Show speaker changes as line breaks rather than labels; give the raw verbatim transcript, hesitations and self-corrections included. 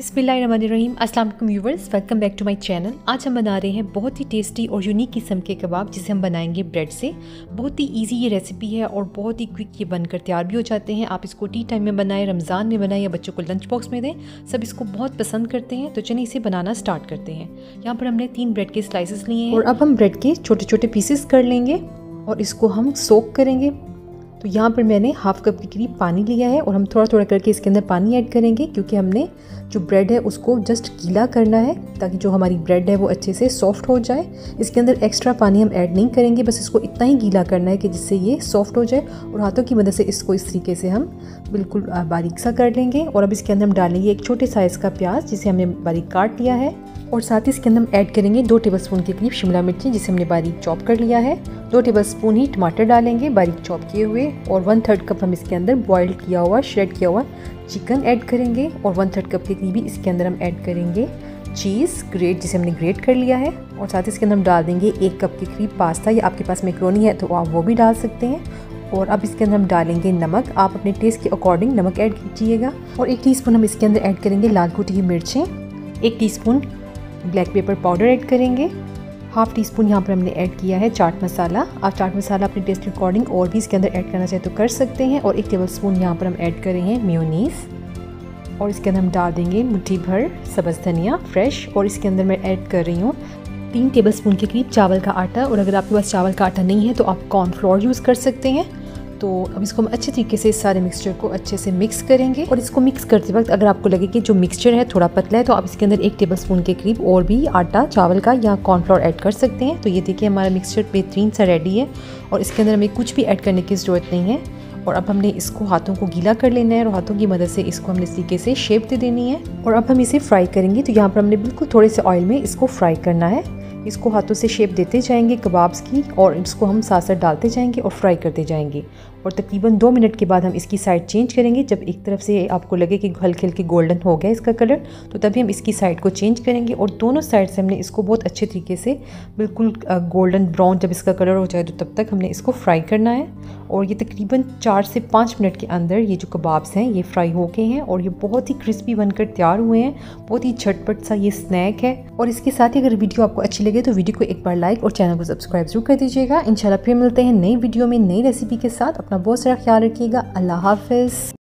बिस्मिल्लाहिर्रहमानिर्रहीम। अस्सलाम वालेकुम viewers, welcome back to my channel. आज हम बना रहे हैं बहुत ही टेस्टी और यूनिक किस्म के कबाब, जिसे हम बनाएंगे ब्रेड से। बहुत ही इजी ये रेसिपी है और बहुत ही क्विक ये बनकर तैयार भी हो जाते हैं। आप इसको टी टाइम में बनाएं, रमज़ान में बनाएं या बच्चों को लंच बॉक्स में दें, सब इसको बहुत पसंद करते हैं। तो चलिए इसे बनाना स्टार्ट करते हैं। यहाँ पर हमने तीन ब्रेड के स्लाइसेस लिए हैं और अब हम ब्रेड के छोटे छोटे पीसेस कर लेंगे और इसको हम सोक करेंगे। तो यहाँ पर मैंने हाफ कप के करीब पानी लिया है और हम थोड़ा थोड़ा करके इसके अंदर पानी ऐड करेंगे, क्योंकि हमने जो ब्रेड है उसको जस्ट गीला करना है ताकि जो हमारी ब्रेड है वो अच्छे से सॉफ्ट हो जाए। इसके अंदर एक्स्ट्रा पानी हम ऐड नहीं करेंगे, बस इसको इतना ही गीला करना है कि जिससे ये सॉफ्ट हो जाए। और हाथों की मदद से इसको इस तरीके से हम बिल्कुल बारीक सा कर लेंगे। और अब इसके अंदर हम डालेंगे एक छोटे साइज़ का प्याज, जिसे हमने बारीक काट लिया है। और साथ ही इसके अंदर हम ऐड करेंगे दो टेबलस्पून के करीब शिमला मिर्ची, जिसे हमने बारीक चॉप कर लिया है। दो टेबलस्पून ही टमाटर डालेंगे बारीक चॉप किए हुए। और वन थर्ड कप हम इसके अंदर बॉइल्ड किया हुआ श्रेड किया हुआ चिकन ऐड करेंगे। और वन थर्ड कप के करीब ही इसके अंदर हम ऐड करेंगे चीज़ ग्रेट, जिसे हमने ग्रेट कर लिया है। और साथ ही इसके अंदर हम डाल देंगे एक कप के करीब पास्ता, या आपके पास मैक्रोनी है तो आप वो भी डाल सकते हैं। और अब इसके अंदर हम डालेंगे नमक, आप अपने टेस्ट के अकॉर्डिंग नमक ऐड कीजिएगा। और एक टीस्पून हम इसके अंदर ऐड करेंगे लाल कुटी हुई मिर्चें। एक teaspoon black pepper powder add करेंगे। हाफ टी स्पून यहाँ पर हमने ऐड किया है चाट मसाला। आप चाट मसाला अपने टेस्ट के अकॉर्डिंग और भी इसके अंदर ऐड करना चाहे तो कर सकते हैं। और एक टेबल स्पून यहाँ पर हम ऐड कर रहे हैं मेयोनीज़। और इसके अंदर हम डाल देंगे मुट्ठी भर सब्ज़ धनिया फ्रेश। और इसके अंदर मैं ऐड कर रही हूँ तीन टेबल स्पून के करीब चावल का आटा। और अगर आपके पास चावल का आटा नहीं है तो आप कॉर्नफ्लोर यूज़ कर सकते हैं। तो अब इसको हम अच्छे तरीके से इस सारे मिक्सचर को अच्छे से मिक्स करेंगे। और इसको मिक्स करते वक्त अगर आपको लगे कि जो मिक्सचर है थोड़ा पतला है तो आप इसके अंदर एक टेबलस्पून के करीब और भी आटा चावल का या कॉर्नफ्लोर ऐड कर सकते हैं। तो ये देखिए हमारा मिक्सचर बेहतरीन सा रेडी है और इसके अंदर हमें कुछ भी ऐड करने की ज़रूरत नहीं है। और अब हमने इसको हाथों को गीला कर लेना है और हाथों की मदद से इसको हमने इस तरीके से शेप दे देनी है। और अब हम इसे फ्राई करेंगे। तो यहाँ पर हमने बिल्कुल थोड़े से ऑयल में इसको फ्राई करना है। इसको हाथों से शेप देते जाएंगे कबाब्स की, और इसको हम साथ साथ डालते जाएंगे और फ्राई करते जाएंगे। और तकरीबन दो मिनट के बाद हम इसकी साइड चेंज करेंगे। जब एक तरफ से आपको लगे कि हल्के हल्के गोल्डन हो गया इसका कलर, तो तभी हम इसकी साइड को चेंज करेंगे। और दोनों साइड से हमने इसको बहुत अच्छे तरीके से बिल्कुल गोल्डन ब्राउन जब इसका कलर हो जाए तो तब तक हमने इसको फ्राई करना है। और ये तकरीबन चार से पाँच मिनट के अंदर ये जो कबाब्स हैं ये फ्राई हो गए हैं और ये बहुत ही क्रिस्पी बनकर तैयार हुए हैं। बहुत ही झटपट सा ये स्नैक है। और इसके साथ ही अगर वीडियो आपको अच्छी लगे तो वीडियो को एक बार लाइक और चैनल को सब्सक्राइब जरूर कर दीजिएगा। इंशाल्लाह फिर मिलते हैं नई वीडियो में नई रेसिपी के साथ। अपना बहुत सारा ख्याल रखिएगा। अल्लाह हाफिज़।